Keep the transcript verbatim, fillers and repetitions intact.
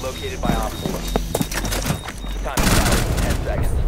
located by Op four. Time to fire in ten seconds.